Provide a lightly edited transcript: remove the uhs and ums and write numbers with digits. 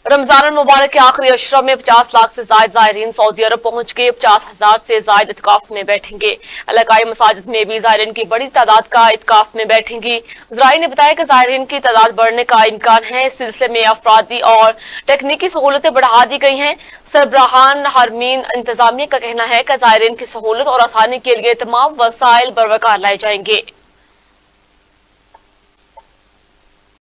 रमजान मुबारक के आखिरी अशरा में 50 लाख से ज्यादा ज़ायरीन सऊदी अरब पहुंच के 50,000 से ज्यादा इत्काफ में बैठेंगे। इलाकाई मसाजिद में भी ज़ायरीन की बड़ी तादाद का इत्काफ में बैठेंगी। ज़राई ने बताया कि ज़ायरीन की तादाद बढ़ने का इम्कान है। इस सिलसिले में अफरादी और टेक्निकी सहूलतें बढ़ा दी गई हैं। सरबराहान हरमीन इंतजामिया का कहना है कि ज़ायरीन की सहूलत और आसानी के लिए तमाम वसाइल बरवकार लाए जाएंगे।